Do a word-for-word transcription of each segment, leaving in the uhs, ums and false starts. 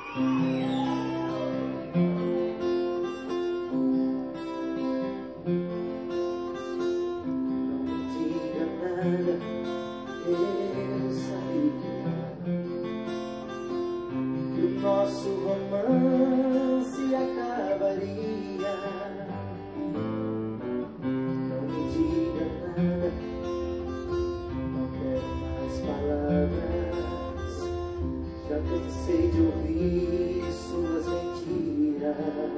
Eu sabia que o nosso romance acabaria. Não me diga nada, não quero mais palavras. Já cansei de ouvir suas mentiras.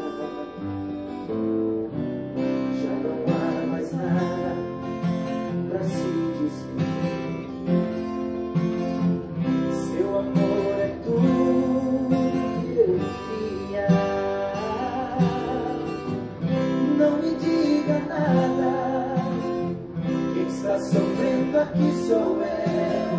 Já não há mais nada pra se dizer. Seu amor é tudo que eu queria. Não me diga nada, quem está sofrendo aqui sou eu.